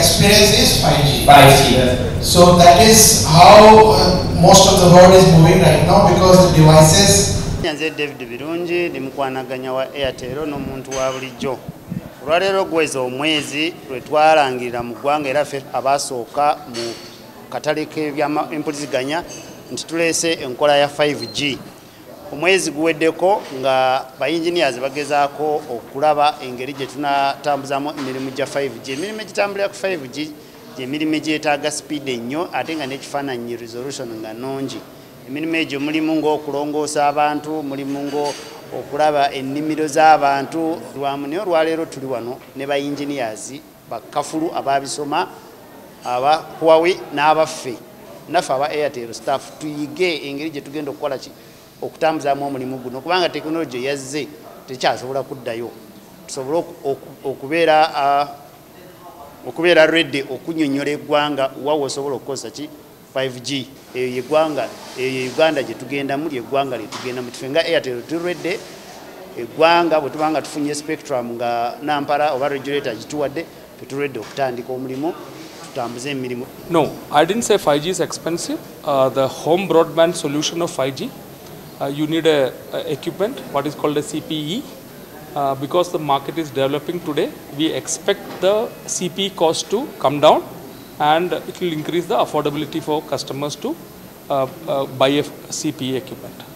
experience is 5G. 5G, that's right. So that is how most of the world is moving right now, because the devices. Nze David Birungi ndi mukwanaganya wa Airtel n'omuntu wa bulijjo. Olwaleero gwezi omwezi lwe twalangirira mu ggwanga era ffe abasooka mu katale k'ebyempuliziganya nti tuleese enkola ya 5G. Omwezi guweddeko nga ba engineers bagezaako okulaba engeri gye tunatambuzamu emirimu gya 5G. Emirimu egitambulira ku 5G gy'emirimu egyetaaga speed ennyo ate nga n'ekifaananyi resolution nga nnungi. Emirimu egyo mulimu ng'okulongoosa abantu, mulimu ng'okulaba ennimiro z'abantu. Lwamu naye olwaleero tuli wano ne ba engineers bakafulu ababisoma, aba Huawei n'abaffe naffe aba Airtel staff tuyige engeri gye tugenda okukola okutambuzaamu omulimu guno, kubanga tekinologi yazze tekyasobola kuddayo. Tusobole okubeera ready okunnyonnyola eggwanga wa osobola okukozesa ki 5G. Eyo eggwanga eyo Uganda gye tugendamu ly'eggwanga lye tugendamu. Ffe nga Airtel tuli ready. Eggwanga bwe tubanga tufunye spectrum nga nampala oba regulator gituwadde tuli ready okutandika omulimu tutambuze emirimu. No, I didn't say 5G is expensive. The home broadband solution of 5G, you need a equipment, what is called a CPE. Because the market is developing today, we expect the CPE cost to come down, and it will increase the affordability for customers to buy a CPE equipment.